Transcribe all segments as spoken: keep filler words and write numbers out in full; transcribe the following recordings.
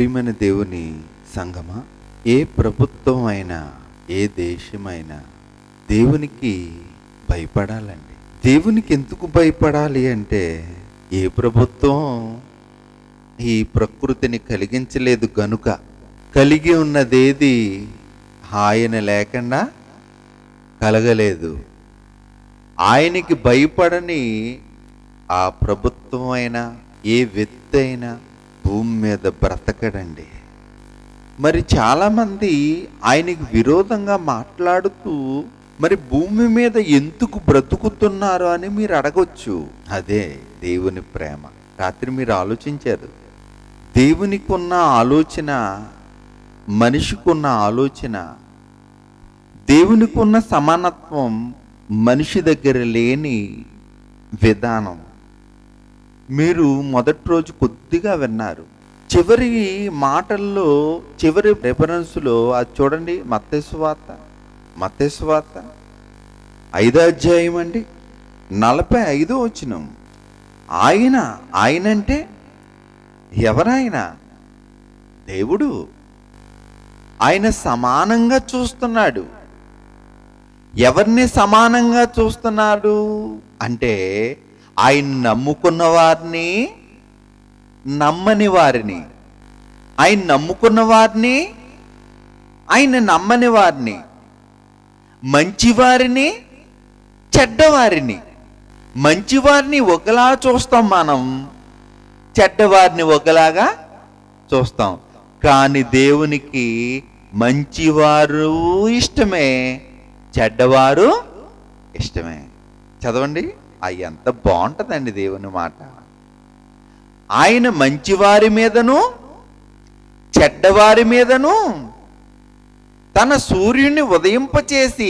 ప్రియమైన దేవుని సంగమా, ఏ ప్రభుత్వం అయినా ఏ దేశమైనా దేవునికి భయపడాలండి. దేవునికి ఎందుకు భయపడాలి అంటే, ఏ ప్రభుత్వం ఈ ప్రకృతిని కలిగించలేదు గనుక. కలిగి ఉన్నదేది ఆయన లేకుండా కలగలేదు. ఆయనకి భయపడని ఆ ప్రభుత్వం అయినా ఏ వ్యక్తి అయినా భూమి మీద బ్రతకడండి. మరి చాలామంది ఆయనకి విరోధంగా మాట్లాడుతూ మరి భూమి మీద ఎందుకు బ్రతుకుతున్నారు అని మీరు అడగొచ్చు. అదే దేవుని ప్రేమ. రాత్రి మీరు ఆలోచించారు, దేవునికి ఉన్న ఆలోచన, మనిషికి ఉన్న ఆలోచన, దేవునికి ఉన్న సమానత్వం మనిషి దగ్గర లేని విధానం మీరు మొదటి రోజు కొద్దిగా విన్నారు. చివరి మాటల్లో, చివరి రెఫరెన్స్లో అది చూడండి. మత్తయి సువార్త మత్తయి సువార్త ఐదో అధ్యాయం అండి, నలభై ఐదో వచనం. ఆయన ఆయన అంటే ఎవరాయన? దేవుడు. ఆయన సమానంగా చూస్తున్నాడు. ఎవరిని సమానంగా చూస్తున్నాడు అంటే, ఆయన నమ్ముకున్న వారిని, నమ్మని వారిని. ఆయన నమ్ముకున్న వారిని, ఆయన నమ్మని వారిని, మంచివారిని, చెడ్డవారిని. మంచివారిని ఒకలా చూస్తాం మనం, చెడ్డవారిని ఒకలాగా చూస్తాం. కానీ దేవునికి మంచివారు ఇష్టమే, చెడ్డవారు ఇష్టమే. చదవండి, అవి ఎంత బాగుంటుందండి దేవుని మాట. ఆయన మంచివారి మీదను చెడ్డవారి మీదను తన సూర్యుని ఉదయింపచేసి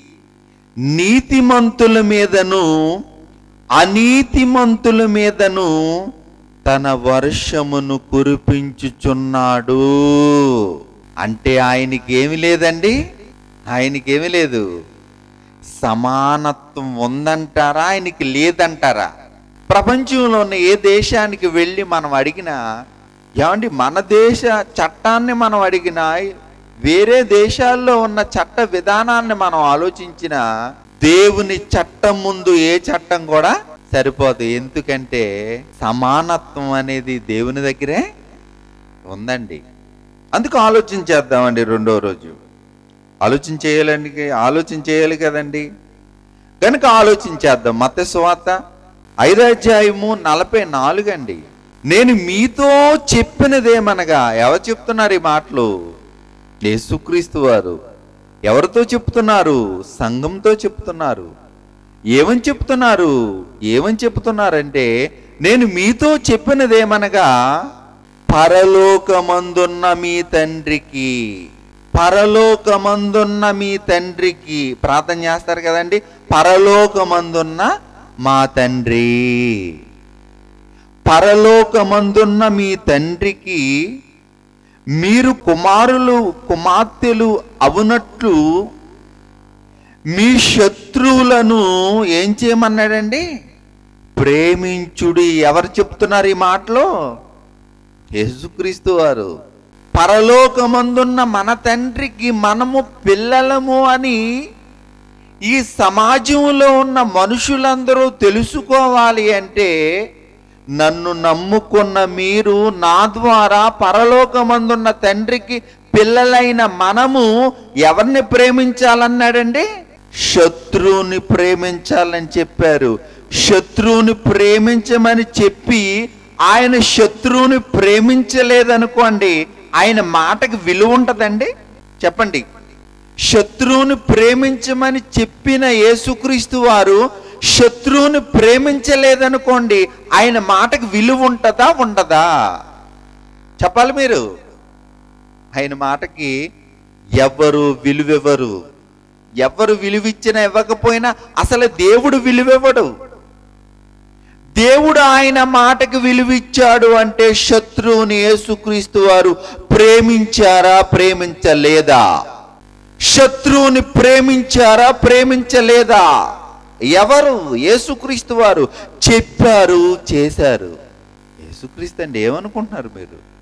నీతిమంతుల మీదను అనీతిమంతుల మీదను తన వర్షమును కురిపించుచున్నాడు. అంటే ఆయనకి ఏమి లేదండి, ఆయనకేమి లేదు. సమానత్వం ఉందంటారా, ఆయనకి లేదంటారా? ప్రపంచంలో ఉన్న ఏ దేశానికి వెళ్ళి మనం అడిగినా, ఏమండి మన దేశ చట్టాన్ని మనం అడిగినా, వేరే దేశాల్లో ఉన్న చట్ట విధానాన్ని మనం ఆలోచించిన, దేవుని చట్టం ముందు ఏ చట్టం కూడా సరిపోదు. ఎందుకంటే సమానత్వం అనేది దేవుని దగ్గరే ఉందండి. అందుకు ఆలోచన చేద్దామండి. రెండో రోజు ఆలోచన చేయాలండి, ఆలోచన చేయాలి కదండి. కనుక ఆలోచించేద్దాం. మత్తయి సువార్త ఐదో అధ్యాయము నలభై నాలుగు అండి. నేను మీతో చెప్పినదేమనగా, ఎవరు చెప్తున్నారు ఈ మాటలు? యేసుక్రీస్తు వారు. ఎవరితో చెప్తున్నారు? సంఘంతో చెప్తున్నారు. ఏమని చెప్తున్నారు? ఏమని చెప్తున్నారంటే, నేను మీతో చెప్పినదేమనగా, పరలోకమందున్న మీ తండ్రికి, పరలోకమందున్న మీ తండ్రికి. ప్రార్థన చేస్తారు కదండి, పరలోకమందున్న మా తండ్రి. పరలోకమందున్న మీ తండ్రికి మీరు కుమారులు కుమార్తెలు అవునట్లు మీ శత్రువులను ఏం చేయమన్నాడండి? ప్రేమించుడి. ఎవరు చెప్తున్నారు ఈ మాటలో? యేసుక్రీస్తు వారు. పరలోకమందున్న మన తండ్రికి మనము పిల్లలము అని ఈ సమాజంలో ఉన్న మనుషులందరూ తెలుసుకోవాలి అంటే, నన్ను నమ్ముకున్న మీరు నా ద్వారా పరలోకమందున్న తండ్రికి పిల్లలైన మనము ఎవరిని ప్రేమించాలన్నాడండి? శత్రువుని ప్రేమించాలని చెప్పారు. శత్రువుని ప్రేమించమని చెప్పి ఆయన శత్రువుని ప్రేమించలేదనుకోండి, ఆయన మాటకి విలువ ఉంటుందండి? చెప్పండి. శత్రువుని ప్రేమించమని చెప్పిన యేసుక్రీస్తు వారు శత్రువుని ప్రేమించలేదనుకోండి, ఆయన మాటకి విలువ ఉంటుందా ఉండదా? చెప్పాలి మీరు. ఆయన మాటకి ఎవరు విలువెవరు? ఎవరు విలువిచ్చినా ఇవ్వకపోయినా అసలు దేవుడు విలువెవడు? దేవుడు ఆయన మాటకి విలువిచ్చాడు అంటే శత్రువుని యేసుక్రీస్తు వారు ప్రేమించారా, ప్రేమించలేదా? శత్రువుని ప్రేమించారా, ప్రేమించలేదా? ఎవరు? యేసుక్రీస్తు వారు చెప్పారు, చేశారు. యేసుక్రీస్తు అంటే ఏమనుకుంటున్నారు మీరు?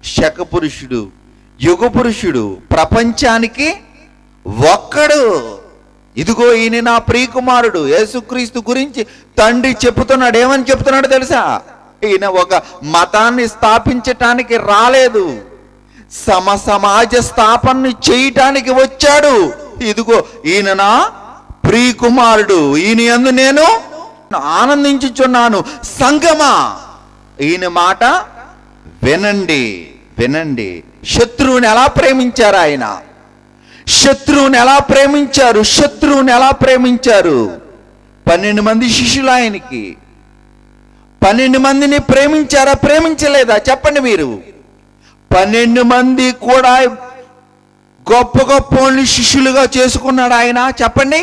శకపురుషుడు, యుగ పురుషుడు, ప్రపంచానికి ఒక్కడు. ఇదిగో ఈయన నా ప్రియకుమారుడు. యేసుక్రీస్తు గురించి తండ్రి చెప్తున్నాడు. ఏమని చెప్తున్నాడు తెలుసా? ఈయన ఒక మతాన్ని స్థాపించటానికి రాలేదు, సమ సమాజ స్థాపన చేయటానికి వచ్చాడు. ఇదిగో ఈయన నా ప్రియకుమారుడు, ఈయన యందు నేను ఆనందించుచున్నాను. సంగమా, ఈయన మాట వినండి వినండి. శత్రువుని ఎలా ప్రేమించారు ఆయన? శత్రువుని ఎలా ప్రేమించారు? శత్రువుని ఎలా ప్రేమించారు? పన్నెండు మంది శిష్యులు ఆయనకి. పన్నెండు మందిని ప్రేమించారా, ప్రేమించలేదా? చెప్పండి మీరు. పన్నెండు మంది కూడా గొప్ప గొప్ప శిష్యులుగా చేసుకున్నాడు ఆయన. చెప్పండి.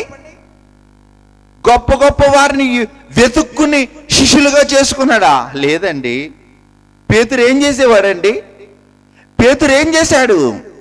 గొప్ప గొప్ప వారిని వెతుక్కుని శిష్యులుగా చేసుకున్నాడా? లేదండి. పేతురు ఏం చేసేవాడండి? పేతురు ఏం చేశాడు?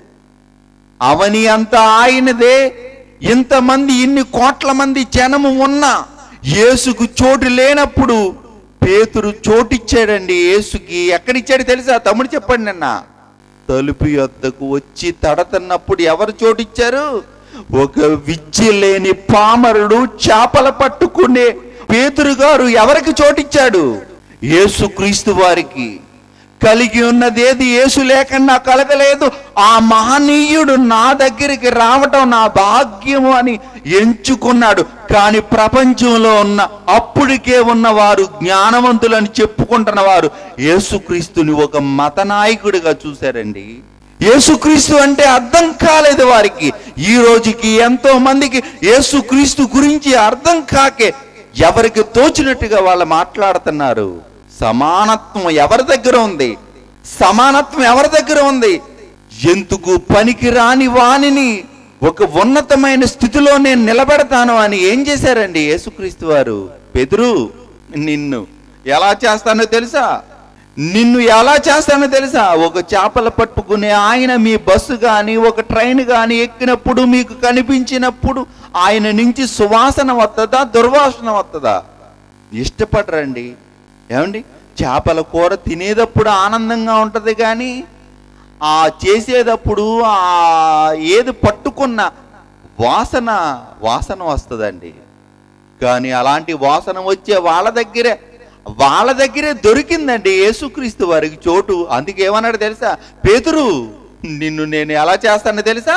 అవని అంతా ఆయనదే. ఇంతమంది, ఇన్ని కోట్ల మంది జనము ఉన్నా యేసుకు చోటు లేనప్పుడు పేతురు చోటిచ్చాడండి యేసుకి. ఎక్కడిచ్చాడు తెలుసా? తమ్ముడు చెప్పండి. నిన్న తలుపు యొద్దకు వచ్చి తడతన్నప్పుడు ఎవరు చోటిచ్చారు? ఒక విద్య లేని పామరుడు, చేపలు పట్టుకునే పేతురు గారు ఎవరికి చోటిచ్చాడు? యేసుక్రీస్తు వారికి. కలిగి ఉన్నదేది యేసు లేకుండా కలగలేదు. ఆ మహనీయుడు నా దగ్గరికి రావటం నా భాగ్యము అని ఎంచుకున్నాడు. కానీ ప్రపంచంలో ఉన్న అప్పుడికే ఉన్నవారు, జ్ఞానవంతులని చెప్పుకుంటున్న వారు యేసుక్రీస్తుని ఒక మత నాయకుడిగా చూశారండి. యేసుక్రీస్తు అంటే అర్థం కాలేదు వారికి. ఈ రోజుకి ఎంతో మందికి యేసుక్రీస్తు గురించి అర్థం కాకే ఎవరికి తోచినట్టుగా వాళ్ళు మాట్లాడుతున్నారు. సమానత్వం ఎవరి దగ్గర ఉంది? సమానత్వం ఎవరి దగ్గర ఉంది? ఎందుకు పనికి రాని వానిని ఒక ఉన్నతమైన స్థితిలో నేను నిలబెడతాను అని ఏం చేశారండి యేసుక్రీస్తు వారు? పేతురు, నిన్ను ఎలా చేస్తానో తెలుసా? నిన్ను ఎలా చేస్తానో తెలుసా? ఒక చేపలు పట్టుకునే ఆయన మీ బస్సు కానీ ఒక ట్రైన్ కానీ ఎక్కినప్పుడు మీకు కనిపించినప్పుడు ఆయన నుంచి సువాసన వస్తుందా, దుర్వాసన వస్తుందా? ఇష్టపడరండి. ఏమండి? చేపల కూర తినేటప్పుడు ఆనందంగా ఉంటుంది, కానీ ఆ చేసేటప్పుడు ఆ ఏది పట్టుకున్న వాసన వాసన వస్తుందండి. కానీ అలాంటి వాసన వచ్చే వాళ్ళ దగ్గరే వాళ్ళ దగ్గరే దొరికిందండి యేసుక్రీస్తు వారికి చోటు. అందుకే ఏమన్నాడు తెలుసా? పేతురు, నిన్ను నేను ఎలా చేస్తానో తెలుసా?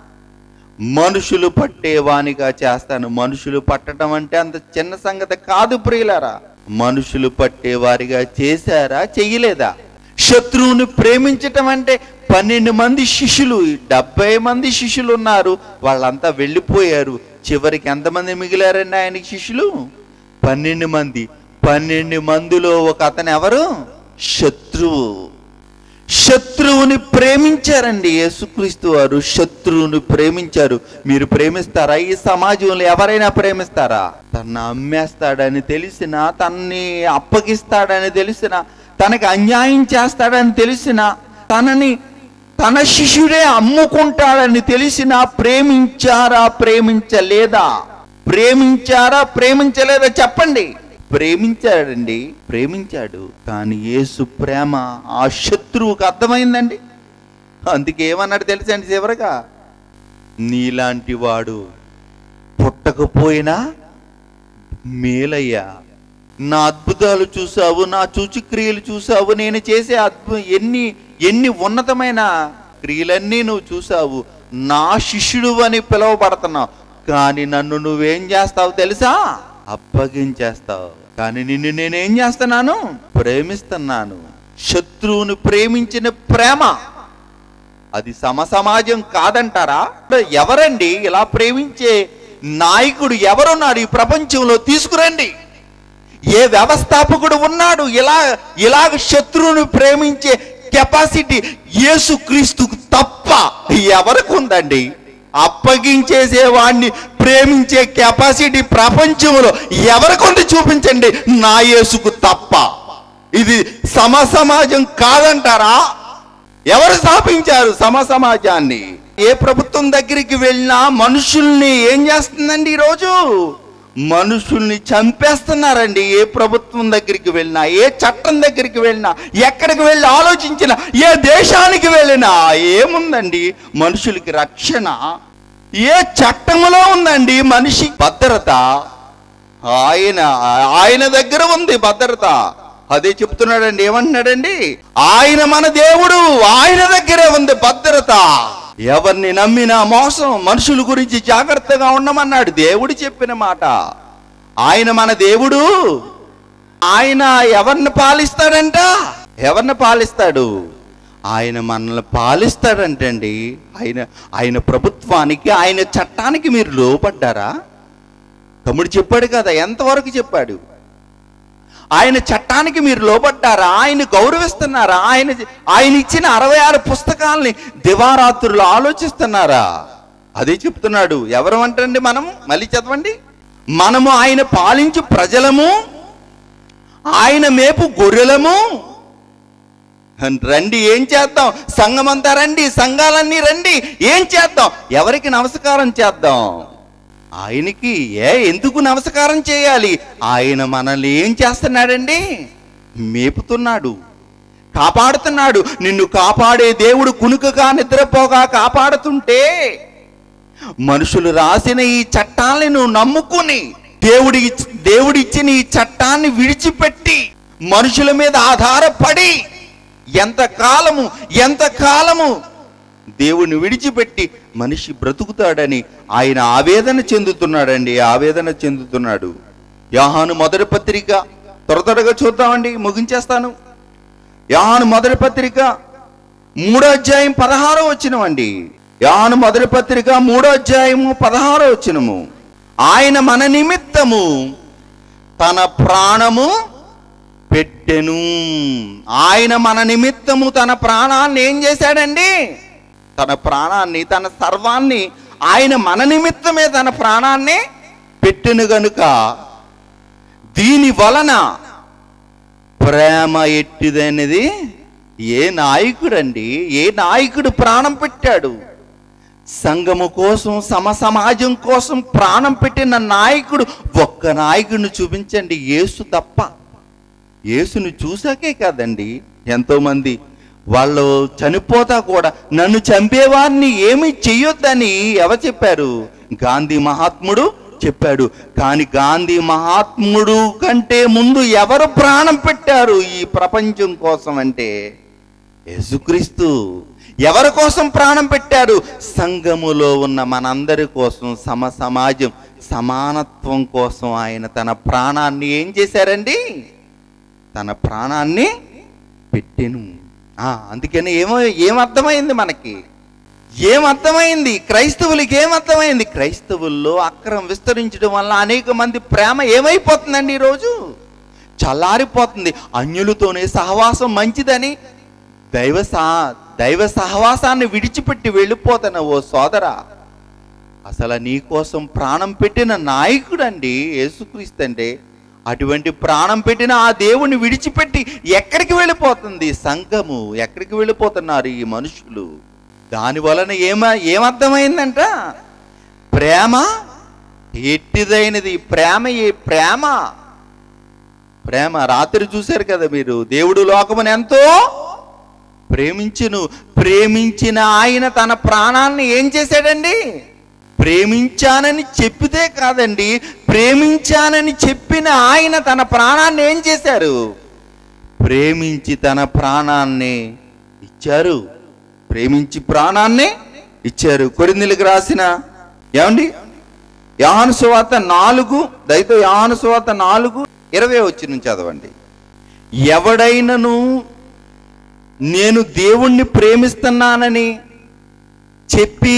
మనుషులు పట్టేవానిగా చేస్తాను. మనుషులు పట్టడం అంటే అంత చిన్న సంగతి కాదు ప్రియులారా. మనుషులు పట్టేవారిగా చేశారా, చెయ్యలేదా? శత్రువుని ప్రేమించటం అంటే పన్నెండు మంది శిష్యులు, డెబ్బై మంది శిష్యులు ఉన్నారు, వాళ్ళంతా వెళ్ళిపోయారు. చివరికి ఎంతమంది మిగిలారండి ఆయనకి శిష్యులు? పన్నెండు మంది. పన్నెండు మందిలో ఒక అతను ఎవరు? శత్రువు. శత్రువుని ప్రేమించారండి యేసుక్రీస్తు వారు. శత్రువుని ప్రేమించారు. మీరు ప్రేమిస్తారా? ఈ సమాజంలో ఎవరైనా ప్రేమిస్తారా? తనను అమ్మేస్తాడని తెలిసినా, తనని అప్పగిస్తాడని తెలిసినా, తనకి అన్యాయం చేస్తాడని తెలిసినా, తనని తన శిష్యుడే అమ్ముకుంటాడని తెలిసినా ప్రేమించారా, ప్రేమించలేదా? ప్రేమించారా, ప్రేమించలేదా? చెప్పండి. ప్రేమించాడండి, ప్రేమించాడు. కానీ యేసు ప్రేమ ఆ శత్రువుకు అర్థమైందండి. అందుకే ఏమన్నాడు తెలుసండి చివరగా? నీలాంటి వాడు పుట్టకపోయినా మేలయ్యా. నా అద్భుతాలు చూసావు, నా సూచక్రియలు చూసావు, నేను చేసే అద్భుత ఎన్ని ఎన్ని ఉన్నతమైన క్రియలన్నీ నువ్వు చూసావు. నా శిష్యుడు అని పిలువబడుతున్నావు. కానీ నన్ను నువ్వేం చేస్తావు తెలుసా? అప్పగించేస్తావు. కానీ నిన్ను నేనేం చేస్తున్నాను? ప్రేమిస్తున్నాను. శత్రువును ప్రేమించిన ప్రేమ అది సమసమాజం కాదంటారా? ఎవరండి ఇలా ప్రేమించే నాయకుడు? ఎవరున్నారు ఈ ప్రపంచంలో? తీసుకురండి. ఏ వ్యవస్థాపకుడు ఉన్నాడు ఇలా ఇలాగ శత్రువును ప్రేమించే కెపాసిటీ? యేసుక్రీస్తుకు తప్ప ఎవరికి ఉందండి? అప్పగించేసే వాడిని ప్రేమించే కెపాసిటీ ప్రపంచంలో ఎవరికి ఉంది? చూపించండి. నా యేసుకు తప్ప. ఇది సమసమాజం కాదంటారా? ఎవరు స్థాపించారు సమసమాజాన్ని? ఏ ప్రభుత్వం దగ్గరికి వెళ్ళినా మనుషుల్ని ఏం చేస్తుందండి ఈరోజు? మనుషుల్ని చంపేస్తున్నారండి. ఏ ప్రభుత్వం దగ్గరికి వెళ్ళినా, ఏ చట్టం దగ్గరికి వెళ్ళినా, ఎక్కడికి వెళ్ళి ఆలోచించినా, ఏ దేశానికి వెళ్ళినా ఏముందండి మనుషులకి రక్షణ? ఏ చట్టంలో ఉందండి మనిషి భద్రత? ఆయన ఆయన దగ్గర ఉంది భద్రత. అదే చెప్తున్నాడండి. ఏమంటున్నాడండి? ఆయన మన దేవుడు, ఆయన దగ్గరే ఉంది భద్రత. ఎవరిని నమ్మినా మోసం. మనుషుల గురించి జాగ్రత్తగా ఉండమన్నాడు దేవుడు చెప్పిన మాట. ఆయన మన దేవుడు. ఆయన ఎవరిని పాలిస్తాడంట? ఎవరిని పాలిస్తాడు? ఆయన మనల్ని పాలిస్తాడంటండి. ఆయన ఆయన ప్రభుత్వానికి, ఆయన చట్టానికి మీరు లోపడ్డారా? తమ్ముడు చెప్పాడు కదా, ఎంతవరకు చెప్పాడు? ఆయన చట్టానికి మీరు లోబడ్డారా? ఆయన గౌరవిస్తున్నారా? ఆయన ఆయన ఇచ్చిన అరవై ఆరు పుస్తకాలని దివారాత్రులు ఆలోచిస్తున్నారా? అదే చెప్తున్నాడు. ఎవరు అంటండి మనము? మళ్ళీ చదవండి. మనము ఆయన పాలించు ప్రజలము, ఆయన మేపు గొర్రెలము. రండి, ఏం చేద్దాం? సంఘమంతా రండి, సంఘాలన్నీ రండి. ఏం చేద్దాం? ఎవరికి నమస్కారం చేద్దాం? ఆయనకి. ఏ ఎందుకు నమస్కారం చేయాలి? ఆయన మనల్ని ఏం చేస్తున్నాడండి? మేపుతున్నాడు, కాపాడుతున్నాడు. నిన్ను కాపాడే దేవుడు కునుకగా నిద్రపోగా కాపాడుతుంటే, మనుషులు రాసిన ఈ చట్టాలని నువ్వు నమ్ముకుని, దేవుడి దేవుడిచ్చిన ఈ చట్టాన్ని విడిచిపెట్టి మనుషుల మీద ఆధారపడి ఎంత కాలము ఎంత కాలము దేవుని విడిచిపెట్టి మనిషి బ్రతుకుతాడని ఆయన ఆవేదన చెందుతున్నాడండి. ఆవేదన చెందుతున్నాడు. యోహాను మొదటి పత్రిక త్వర త్వరగా చూద్దామండి, ముగించేస్తాను. యోహాను మొదటి పత్రిక మూడో అధ్యాయం పదహారో వచనమండి. యోహాను మొదటి పత్రిక మూడో అధ్యాయము పదహారో వచనము. ఆయన మన నిమిత్తము తన ప్రాణము పెట్టెను. ఆయన మన నిమిత్తము తన ప్రాణాన్ని ఏం చేశాడండి? తన ప్రాణాన్ని, తన సర్వాన్ని ఆయన మన నిమిత్తమే తన ప్రాణాన్ని పెట్టెను గనుక దీని వలన ప్రేమ ఎట్టిదనేది ఏ నాయకుడండి? ఏ నాయకుడు ప్రాణం పెట్టాడు? సంఘము కోసం, సమ సమాజం కోసం ప్రాణం పెట్టిన నాయకుడు ఒక్క నాయకుడిని చూపించండి. యేసు తప్ప. యేసుని చూసాకే కాదండి ఎంతోమంది వాళ్ళు చనిపోతా కూడా నన్ను చంపేవారిని ఏమీ చెయ్యొద్దని ఎవరు చెప్పారు? గాంధీ మహాత్ముడు చెప్పాడు. కానీ గాంధీ మహాత్ముడు కంటే ముందు ఎవరు ప్రాణం పెట్టారు ఈ ప్రపంచం కోసం అంటే యేసుక్రీస్తు. ఎవరి కోసం ప్రాణం పెట్టారు? సంఘములో ఉన్న మనందరి కోసం, సమ సమాజం సమానత్వం కోసం ఆయన తన ప్రాణాన్ని ఏం చేశారండి? తన ప్రాణాన్ని పెట్టెను. అందుకని ఏమో ఏమర్థమైంది మనకి? ఏమర్థమైంది? క్రైస్తవులకి ఏమర్థమైంది? క్రైస్తవుల్లో అక్రమం విస్తరించడం వల్ల అనేక మంది ప్రేమ ఏమైపోతుందండి? ఈరోజు చల్లారిపోతుంది. అన్యులతోనే సహవాసం మంచిదని దైవ సా దైవ సహవాసాన్ని విడిచిపెట్టి వెళ్ళిపోతున్న ఓ సోదరా, అసలు నీ కోసం ప్రాణం పెట్టిన నాయకుడు అండి యేసుక్రీస్తు. అంటే అటువంటి ప్రాణం పెట్టిన ఆ దేవుని విడిచిపెట్టి ఎక్కడికి వెళ్ళిపోతుంది సంఘము? ఎక్కడికి వెళ్ళిపోతున్నారు ఈ మనుషులు? దాని వలన ఏమ ఏమర్థమైందంట? ప్రేమ ఎట్టిదైనది. ప్రేమ ఏ ప్రేమ ప్రేమ రాత్రి చూశారు కదా మీరు. దేవుడు లోకమును ఎంతో ప్రేమించును. ప్రేమించిన ఆయన తన ప్రాణాన్ని ఏం చేశాడండి? ప్రేమించానని చెప్పితే కాదండి, ప్రేమించానని చెప్పిన ఆయన తన ప్రాణాన్ని ఏం చేశారు? ప్రేమించి తన ప్రాణాన్ని ఇచ్చారు. ప్రేమించి ప్రాణాన్ని ఇచ్చారు. కొరింథీయులకు రాసిన ఏమండి యోహాను సువార్త నాలుగు దయతో యోహాను సువార్త నాలుగు ఇరవై వచ్చి నుంచి చదవండి. ఎవడైనను నేను దేవుణ్ణి ప్రేమిస్తున్నానని చెప్పి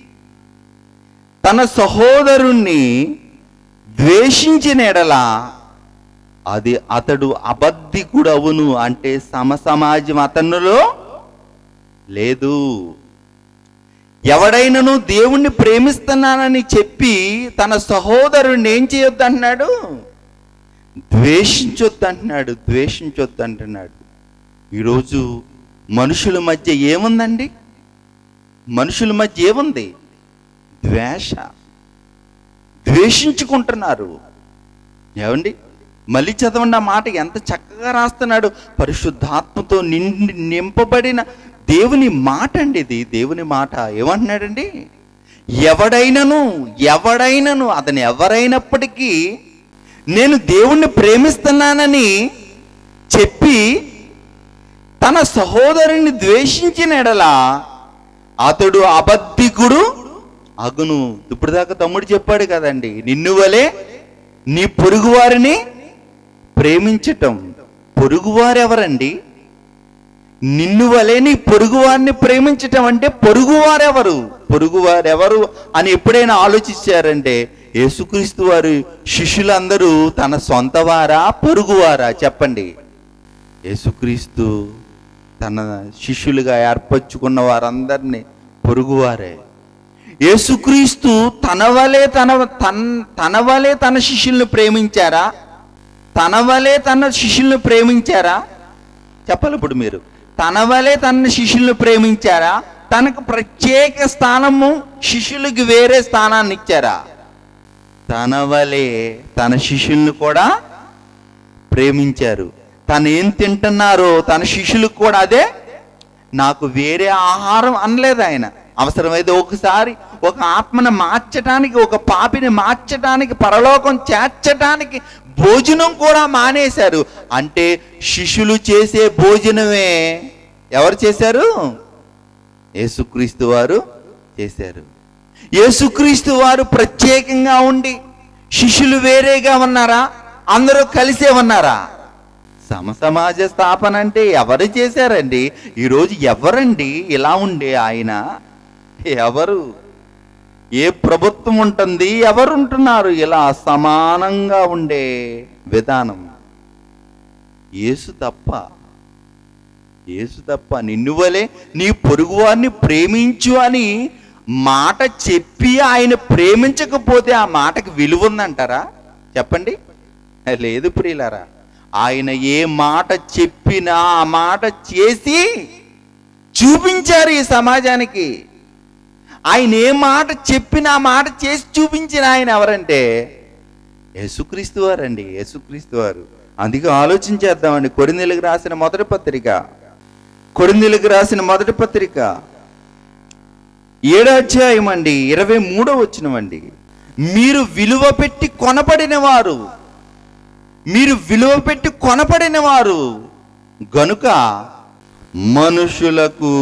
తన సహోదరుణ్ణి ద్వేషించిన ఎడల అది అతడు అబద్ధికుడవును. అంటే సమ సమాజం అతనులో లేదు. ఎవడైనను దేవుణ్ణి ప్రేమిస్తున్నానని చెప్పి తన సహోదరుణ్ణి ఏం చేయొద్దు అంటున్నాడు? ద్వేషించొద్దు అంటున్నాడు. ద్వేషించొద్దు అంటున్నాడు. ఈరోజు మనుషుల మధ్య ఏముందండి? మనుషుల మధ్య ఏముంది? ద్వేష. ద్వేషించుకుంటున్నారు. ఏమండి, మళ్ళీ చదవండి ఆ మాట, ఎంత చక్కగా రాస్తున్నాడు. పరిశుద్ధాత్మతో నిండి నింపబడిన దేవుని మాట అండి ఇది, దేవుని మాట. ఏమంటున్నాడండి? ఎవడైనను ఎవడైనను అతను ఎవరైనప్పటికీ నేను దేవుణ్ణి ప్రేమిస్తున్నానని చెప్పి తన సహోదరుని ద్వేషించిన ఎడలా అతడు అబద్ధికుడు అగును. ఇప్పుడు దాకా తమ్ముడు చెప్పాడు కదండి, నిన్ను వలే నీ పొరుగువారిని ప్రేమించటం. పొరుగువారు ఎవరండి? నిన్ను వలే నీ పొరుగువారిని ప్రేమించటం అంటే పొరుగువారెవరు? పొరుగువారెవరు అని ఎప్పుడైనా ఆలోచించారంటే, యేసుక్రీస్తు వారి శిష్యులందరూ తన సొంత వారా పొరుగువారా? చెప్పండి. యేసుక్రీస్తు తన శిష్యులుగా ఏర్పరచుకున్న వారందరినీ పొరుగువారే. యేసుక్రీస్తు తన వలే తన తన తన వలే తన శిష్యుల్ని ప్రేమించారా? తన వలే తన శిష్యుల్ని ప్రేమించారా? చెప్పాలి ఇప్పుడు మీరు. తన వలే తన శిష్యుల్ని ప్రేమించారా? తనకు ప్రత్యేక స్థానము, శిష్యులకి వేరే స్థానాన్ని ఇచ్చారా? తన వలే తన శిష్యుల్ని కూడా ప్రేమించారు. తను ఏం తింటున్నారో తన శిష్యులకు కూడా అదే. నాకు వేరే ఆహారం అనలేదు ఆయన. అవసరమైతే ఒకసారి ఒక ఆత్మను మార్చడానికి, ఒక పాపిని మార్చడానికి, పరలోకం చేర్చడానికి భోజనం కూడా మానేశారు. అంటే శిష్యులు చేసే భోజనమే ఎవరు చేశారు? యేసుక్రీస్తు వారు చేశారు. యేసుక్రీస్తు వారు ప్రత్యేకంగా ఉండి శిష్యులు వేరేగా ఉన్నారా? అందరూ కలిసే ఉన్నారా? సమసమాజ స్థాపన అంటే ఎవరు చేశారండి? ఈరోజు ఎవరండి ఇలా ఉండే ఆయన? ఎవరు? ఏ ప్రభుత్వం ఉంటుంది? ఎవరు ఉంటున్నారు ఇలా సమానంగా ఉండే విధానం? యేసు తప్ప. యేసు తప్ప. నిన్ను వలే నీ పొరుగువారిని ప్రేమించు అని మాట చెప్పి ఆయన ప్రేమించకపోతే ఆ మాటకు విలువ ఉందంటారా? చెప్పండి. లేదు ప్రియులారా. ఆయన ఏ మాట చెప్పినా ఆ మాట చేసి చూపించారు ఈ సమాజానికి. ఆయన ఏ మాట చెప్పినా ఆ మాట చేసి చూపించిన ఆయన ఎవరంటే యేసుక్రీస్తు వారండి. యేసుక్రీస్తు వారు. అందుకే ఆలోచించేద్దామండి. కొరింథీయులకు రాసిన మొదటి పత్రిక కొరింథీయులకు రాసిన మొదటి పత్రిక ఏడో అధ్యాయం అండి, ఇరవై మూడో వచనమండి. మీరు విలువ పెట్టి కొనబడిన వారు, మీరు విలువ పెట్టి కొనబడిన వారు గనుక మనుషులకు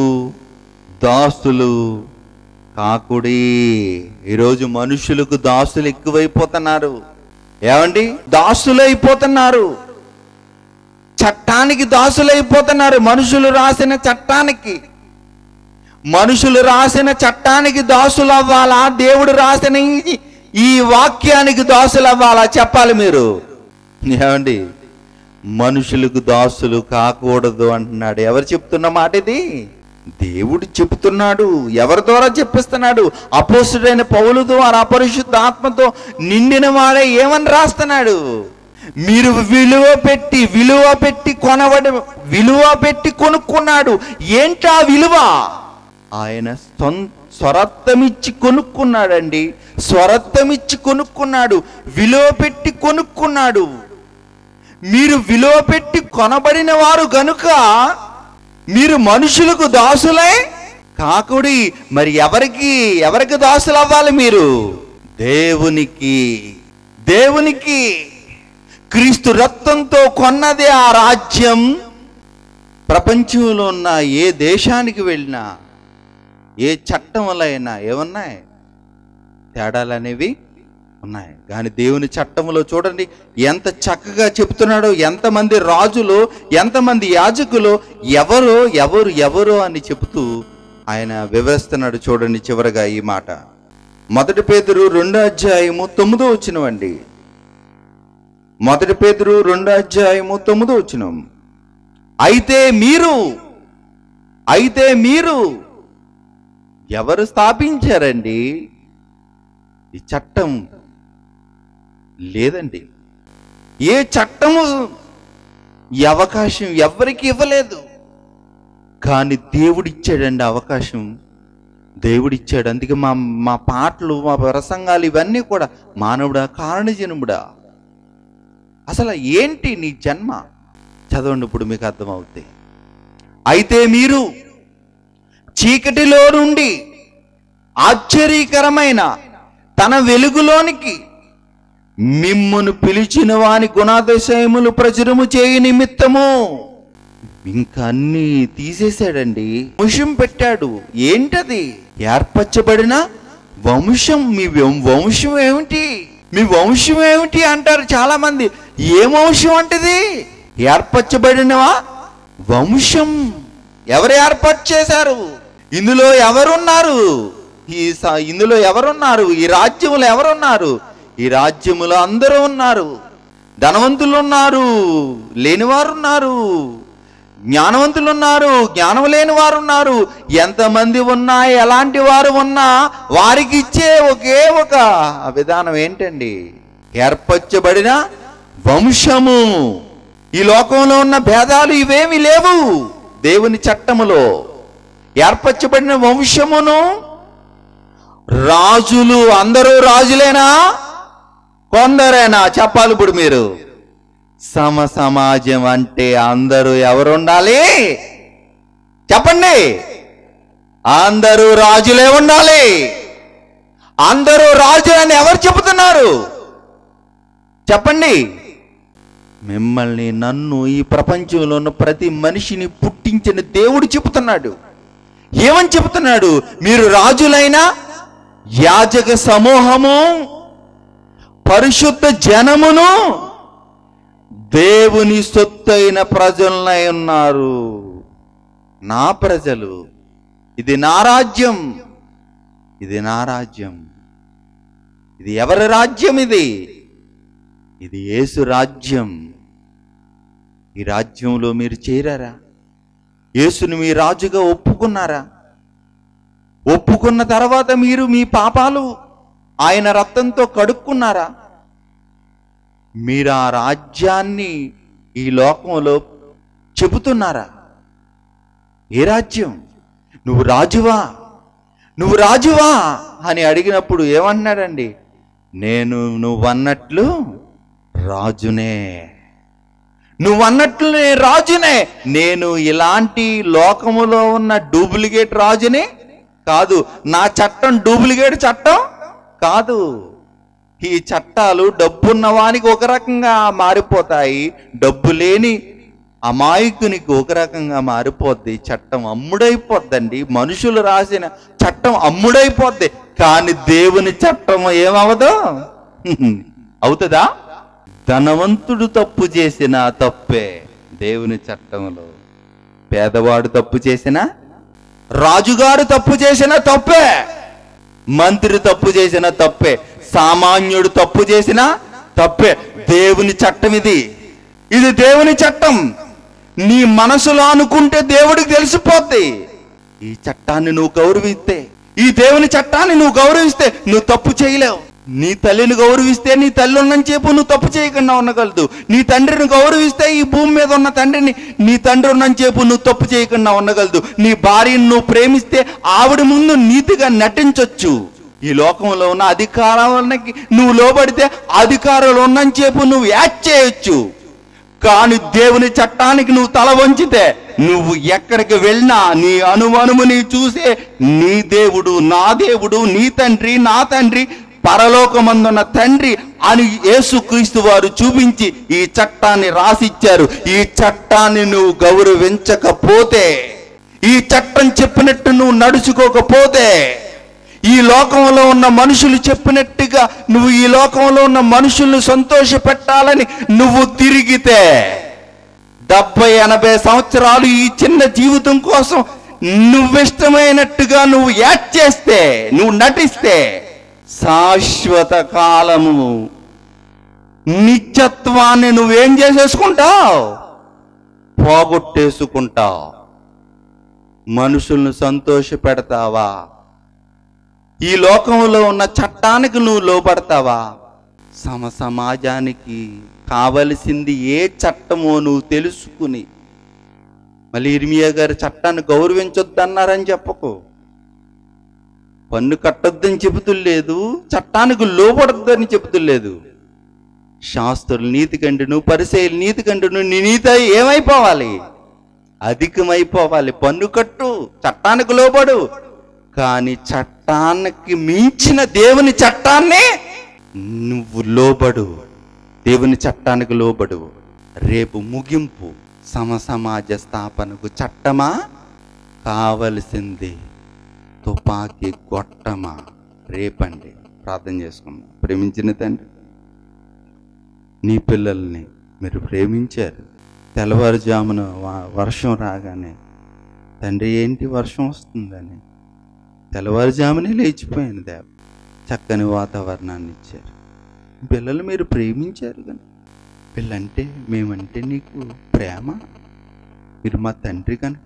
దాసులు కాకుడి. ఈరోజు మనుషులకు దాసులు ఎక్కువైపోతున్నారు. ఏమండి? దాసులైపోతున్నారు. చట్టానికి దాసులైపోతున్నారు. మనుషులు రాసిన చట్టానికి మనుషులు రాసిన చట్టానికి దాసులు అవ్వాలా? దేవుడు రాసిన ఈ వాక్యానికి దాసులు అవ్వాలా? చెప్పాలి మీరు. ఏమండి? మనుషులకు దాసులు కాకూడదు అంటున్నాడు. ఎవరు చెప్తున్న మాట ఇది? దేవుడు చెబుతున్నాడు. ఎవరి ద్వారా చెప్పిస్తున్నాడు? అపోస్తుడైన పౌలు ద్వారా అపరిశుద్ధ ఆత్మతో నిండిన వాడే ఏమని రాస్తున్నాడు? మీరు విలువ పెట్టి విలువ పెట్టి కొనబడి విలువ పెట్టి కొనుక్కున్నాడు. ఏంటా విలువ? ఆయన స్వరత్వమిచ్చి కొనుక్కున్నాడండి. స్వరత్వమిచ్చి కొనుక్కున్నాడు. విలువ పెట్టి కొనుక్కున్నాడు. మీరు విలువ పెట్టి కొనబడిన వారు గనుక మీరు మనుషులకు దాసులై కాకుడి. మరి ఎవరికి ఎవరికి దాసులు అవ్వాలి మీరు? దేవునికి. దేవునికి. క్రీస్తు రక్తంతో కొన్నదే ఆ రాజ్యం. ప్రపంచంలో ఉన్న ఏ దేశానికి వెళ్ళినా, ఏ చట్టం వల్ల అయినా ఏమన్నాయి? తేడాలు అనేవి ఉన్నాయి. కానీ దేవుని చట్టంలో చూడండి ఎంత చక్కగా చెప్తున్నాడో. ఎంతమంది రాజులు, ఎంతమంది యాజకులు, ఎవరో ఎవరు ఎవరో అని చెబుతూ ఆయన వివరిస్తున్నాడు. చూడండి చివరగా ఈ మాట. మొదటి పేతురు రెండో అధ్యాయము తొమ్మిదో వచనమండి. మొదటి పేతురు రెండో అధ్యాయము తొమ్మిదో వచనం. అయితే మీరు అయితే మీరు ఎవరు స్థాపించారండి ఈ చట్టం? లేదండి. ఏ చట్టము ఈ అవకాశం ఎవరికి ఇవ్వలేదు. కానీ దేవుడిచ్చాడండి అవకాశం. దేవుడిచ్చాడు. అందుకే మా మా పాటలు, మా ప్రసంగాలు ఇవన్నీ కూడా మానవుడా, కారణజన్ముడా, అసలు ఏంటి నీ జన్మ? చదవండి, ఇప్పుడు మీకు అర్థమవుతాయి. అయితే మీరు చీకటిలో నుండి ఆశ్చర్యకరమైన తన వెలుగులోనికి మిమ్మును పిలిచిన వాని గుణాతిశయములు ప్రచురము చేయి నిమిత్తము. ఇంకా అన్ని తీసేశాడండి, వంశం పెట్టాడు. ఏంటది? ఏర్పరచబడిన వంశం. మీ వంశం ఏమిటి? మీ వంశం ఏమిటి అంటారు చాలా మంది. ఏ వంశం అంటది? ఏర్పరచబడినవా వంశం. ఎవరు ఏర్పాటు చేశారు? ఇందులో ఎవరున్నారు? ఈ ఇందులో ఎవరున్నారు? ఈ రాజ్యములో ఎవరున్నారు? ఈ రాజ్యములో అందరూ ఉన్నారు. ధనవంతులు ఉన్నారు, లేనివారు ఉన్నారు, జ్ఞానవంతులు ఉన్నారు, జ్ఞానం లేని వారు ఉన్నారు. ఎంతమంది ఉన్నా, ఎలాంటి వారు ఉన్నా వారికి ఇచ్చే ఒకే ఒక విధానం ఏంటండి? ఏర్పరచబడిన వంశము. ఈ లోకంలో ఉన్న భేదాలు ఇవేమి లేవు దేవుని చట్టములో. ఏర్పరచబడిన వంశమును. రాజులు. అందరూ రాజులేనా? కొందరేనా? చెప్పాలి ఇప్పుడు మీరు. సమ సమాజం అంటే అందరూ ఎవరు ఉండాలి? చెప్పండి. అందరూ రాజులే ఉండాలి. అందరూ రాజులని ఎవరు చెబుతున్నారు? చెప్పండి. మిమ్మల్ని, నన్ను, ఈ ప్రపంచంలో ఉన్న ప్రతి మనిషిని పుట్టించిన దేవుడు చెబుతున్నాడు. ఏమని చెబుతున్నాడు? మీరు రాజులైన యాజక సమూహము, పరిశుద్ధ జనమును, దేవుని సొత్తైన ప్రజలనై ఉన్నారు. నా ప్రజలు. ఇది నా రాజ్యం. ఇది నా రాజ్యం. ఇది ఎవరి రాజ్యం? ఇది ఇది యేసు రాజ్యం. ఈ రాజ్యంలో మీరు చేరారా? యేసుని మీ రాజుగా ఒప్పుకున్నారా? ఒప్పుకున్న తర్వాత మీరు మీ పాపాలు ఆయన రక్తంతో కడుక్కున్నారా? మీరు ఆ రాజ్యాన్ని ఈ లోకంలో చెబుతున్నారా? ఏ రాజ్యం? నువ్వు రాజువా, నువ్వు రాజువా అని అడిగినప్పుడు ఏమన్నాడండి? నేను నువ్వన్నట్లు రాజునే. నువ్వన్నట్లు నేను రాజునే. నేను ఇలాంటి లోకములో ఉన్న డూప్లికేట్ రాజుని కాదు. నా చట్టం డూప్లికేట్ చట్టం కాదు. ఈ చట్టాలు డబ్బున్న వానికి ఒక రకంగా మారిపోతాయి, డబ్బు లేని అమాయకునికి ఒక రకంగా మారిపోద్ది. చట్టం అమ్ముడైపోద్దండి. మనుషులు రాసిన చట్టం అమ్ముడైపోద్ది. కానీ దేవుని చట్టం ఏమవదు? అవుతుందా? ధనవంతుడు తప్పు చేసిన తప్పే దేవుని చట్టంలో. పేదవాడు తప్పు చేసిన, రాజుగారు తప్పు చేసిన తప్పే, మంత్రి తప్పు చేసిన తప్పే, సామాన్యుడు తప్పు చేసిన తప్పే. దేవుని చట్టం ఇది. ఇది దేవుని చట్టం. నీ మనసులో అనుకుంటే దేవుడికి తెలిసిపోద్ది. ఈ చట్టాన్ని నువ్వు గౌరవిస్తే, ఈ దేవుని చట్టాన్ని నువ్వు గౌరవిస్తే నువ్వు తప్పు చేయలేవు. నీ తల్లిని గౌరవిస్తే నీ తల్లి ఉన్నని చెప్పు నువ్వు తప్పు చేయకుండా ఉండగలదు. నీ తండ్రిని గౌరవిస్తే ఈ భూమి మీద ఉన్న తండ్రిని నీ తండ్రి ఉన్నని చెప్పు నువ్వు తప్పు చేయకుండా ఉండగలదు. నీ భార్యను నువ్వు ప్రేమిస్తే ఆవిడ ముందు నీతిగా నటించొచ్చు. ఈ లోకంలో ఉన్న అధికారాలకి నువ్వు లోబడితే అధికారులు ఉన్నని చెప్పు నువ్వు యాక్ట్ చేయొచ్చు. కానీ దేవుని చట్టానికి నువ్వు తల వంచితే నువ్వు ఎక్కడికి వెళ్ళినా నీ అనుమనుము నీ చూసే నీ దేవుడు, నా దేవుడు, నీ తండ్రి, నా తండ్రి, పరలోకమందున్న తండ్రి అని యేసుక్రీస్తు వారు చూపించి ఈ చట్టాన్ని రాసిచ్చారు. ఈ చట్టాన్ని నువ్వు గౌరవించకపోతే, ఈ చట్టం చెప్పినట్టు నువ్వు నడుచుకోకపోతే, ఈ లోకంలో ఉన్న మనుషులు చెప్పినట్టుగా నువ్వు ఈ లోకంలో ఉన్న మనుషుల్ని సంతోష పెట్టాలని నువ్వు తిరిగితే, డెబ్బై ఎనభై సంవత్సరాలు ఈ చిన్న జీవితం కోసం నువ్విష్టమైనట్టుగా నువ్వు యాక్ట్ చేస్తే, నువ్వు నటిస్తే, శాశ్వత కాలము నిత్యత్వాన్ని నువ్వేం చేసేసుకుంటావు? పోగొట్టేసుకుంటావు. మనుషులను సంతోష పెడతావా? ఈ లోకంలో ఉన్న చట్టానికి నువ్వు లోపడతావా? సమ సమాజానికి కావలసింది ఏ చట్టమో నువ్వు తెలుసుకుని, మళ్ళీ ఇర్మియా గారు చట్టాన్ని గౌరవించొద్దన్నారని చెప్పకు. పన్ను కట్టొద్దని చెబుతూ లేదు, చట్టానికి లోబడొద్దని చెబుతూ లేదు. శాస్త్రుల నీతి కండును పరిసయ్యుల నీతి కండును నీ నీతి ఏమైపోవాలి? అధికమైపోవాలి. పన్ను కట్టు, చట్టానికి లోబడు, కానీ చట్టానికి మించిన దేవుని చట్టాన్ని నువ్వు లోబడు. దేవుని చట్టానికి లోబడు. రేపు ముగింపు సమసమాజ స్థాపనకు చట్టమా కావలసింది తుపాకీ గొట్టమా? రేపండి. ప్రార్థన చేసుకుందాం. ప్రేమించిన తండ్రి, నీ పిల్లల్ని మీరు ప్రేమించారు. తెల్లవారుజామున వర్షం రాగానే, తండ్రి ఏంటి వర్షం వస్తుందని తెల్లవారుజామునే లేచిపోయాను దేవ. చక్కని వాతావరణాన్ని ఇచ్చారు. పిల్లలు మీరు ప్రేమించారు కానీ పిల్లంటే మేమంటే నీకు ప్రేమ. మీరు మా తండ్రి కనుక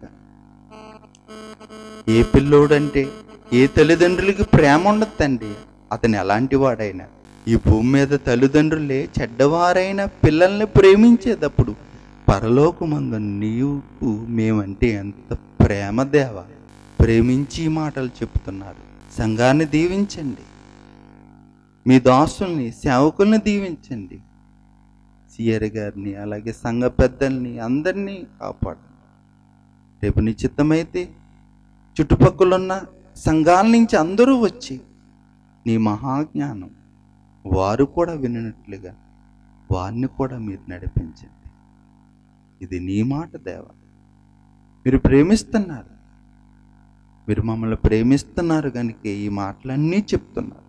ఏ పిల్లోడంటే ఏ తల్లిదండ్రులకి ప్రేమ ఉండదు తండ్రి. అతను ఎలాంటి వాడైనా, ఈ భూమి మీద తల్లిదండ్రులే చెడ్డవారైన పిల్లల్ని ప్రేమించేటప్పుడు పరలోకమందు నీకు మేమంటే ఎంత ప్రేమ దేవా. ప్రేమించి మాటలు చెప్తున్నారు. సంఘాన్ని దీవించండి, మీ దాసుల్ని సేవకుల్ని దీవించండి, సిఆర్ గారిని అలాగే సంఘ పెద్దల్ని అందరినీ కాపాడండి. రేపు నిశ్చితమైతే చుట్టుపక్కలున్న సంఘాల నుంచి అందరూ వచ్చి నీ మహాజ్ఞానం వారు కూడా వినట్లుగా వారిని కూడా మీరు నడిపించండి. ఇది నీ మాట దేవా. మీరు ప్రేమిస్తున్నారు, మీరు మమ్మల్ని ప్రేమిస్తున్నారు కనుక ఈ మాటలన్నీ చెప్తున్నారు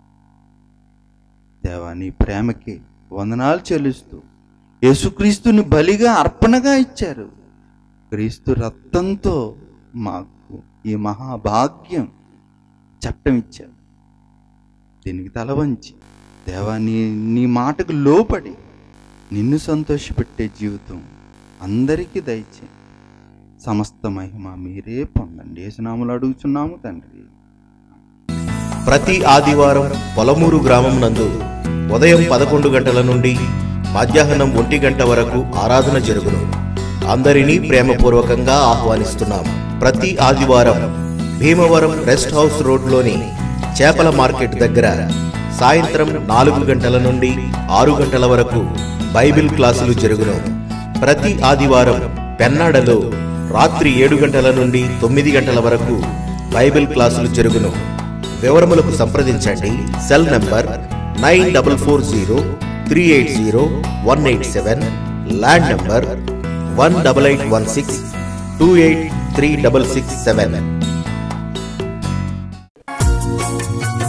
దేవా. నీ ప్రేమకి వందనాలు చెల్లిస్తూ యేసుక్రీస్తుని బలిగా అర్పణగా ఇచ్చారు. క్రీస్తు రక్తంతో మాకు ఈ మహాభాగ్యం చట్టం ఇచ్చారు. దీనికి తల వంచి దేవా నీ నీ మాటకు లోపడి నిన్ను సంతోషపెట్టే జీవితం అందరికీ దయచేయండి. సమస్త మహిమ మీరే పొందండి. యేసునామములో అడుగుచున్నాము తండ్రి. ప్రతి ఆదివారం పొలమూరు గ్రామం నందు ఉదయం పదకొండు గంటల నుండి మధ్యాహ్నం ఒంటి గంట వరకు ఆరాధన జరుగును. అందరినీ ప్రేమపూర్వకంగా ఆహ్వానిస్తున్నాం. ప్రతి ఆదివారం భీమవరం రెస్ట్ హౌస్ రోడ్లోని చేపల మార్కెట్ దగ్గర సాయంత్రం నాలుగు గంటల నుండి ఆరు గంటల వరకు బైబిల్ క్లాసులు జరుగును. ప్రతి ఆదివారం పెన్నాడలో రాత్రి ఏడు గంటల నుండి తొమ్మిది గంటల వరకు బైబిల్ క్లాసులు జరుగును. వివరములకు సంప్రదించండి. Cell number nine double four zero three eight zero one eight seven, land number one double eight one six two eight three double six seven.